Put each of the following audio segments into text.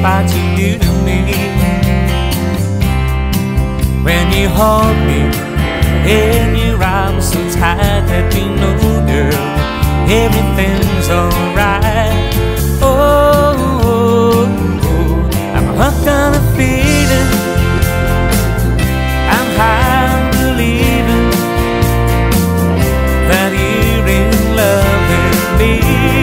what you do to me. When you hold me in your arms so tight that you know, girl, everything's alright. Oh, I'm hooked on a feeling, I'm high on believing that you're in love with me.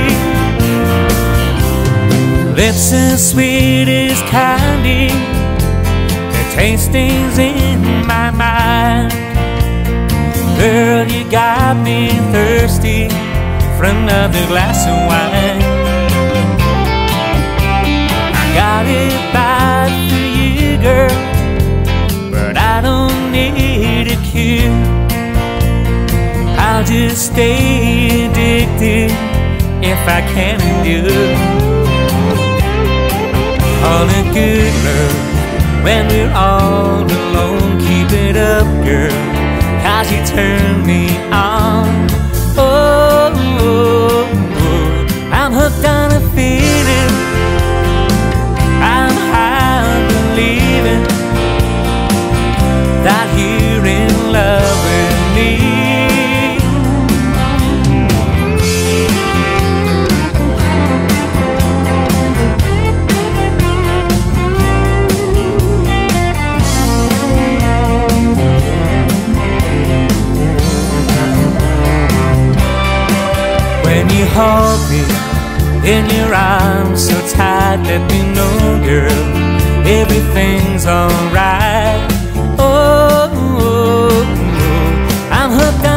Lips as sweet as candy, the tasting's in my mind. Girl, you got me thirsty for another glass of wine. I got it bad for you, girl, but I don't need a cure. I'll just stay addicted if I can endure. All the good love when we're all alone. Keep it up, girl, 'cause you turn me on. Oh, I'm hooked on a feeling, I'm high on believing that you're in love with me. When you hold me in your arms so tight, let me know, girl, everything's alright. Oh, I'm hooked